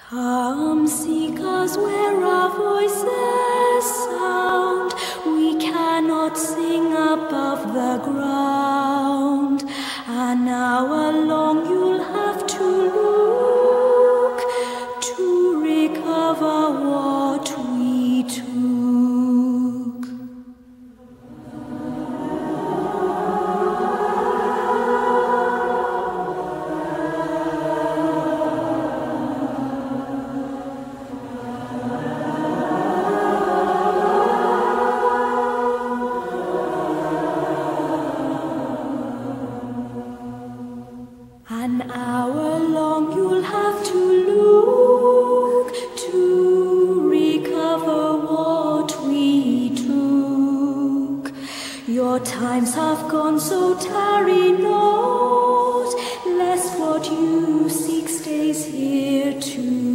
Come seek us where our voices sound. We cannot sing above the ground. An hour long you'll have to look to recover what we took. An hour long you'll have to look to recover what we took. Your times have gone, so tarry not, lest what you seek stays here too.